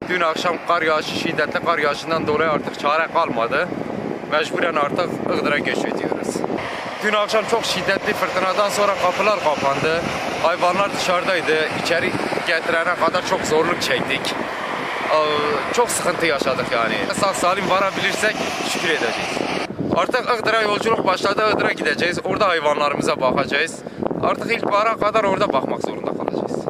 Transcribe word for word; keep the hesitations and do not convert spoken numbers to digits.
Dün akşam kar yağışı, şiddetli kar yağışından dolayı artık çare kalmadı. Mecburen artık Iğdır'a göç ediyoruz. Dün akşam çok şiddetli fırtınadan sonra kapılar kapandı. Hayvanlar dışarıdaydı. İçeri getirene kadar çok zorluk çektik. Çok sıkıntı yaşadık yani. Sağ salim varabilirsek şükür edeceğiz. Artık Iğdır'a yolculuk başladı. Iğdır'a gideceğiz. Orada hayvanlarımıza bakacağız. Artık ilkbahara kadar orada bakmak zorunda kalacağız.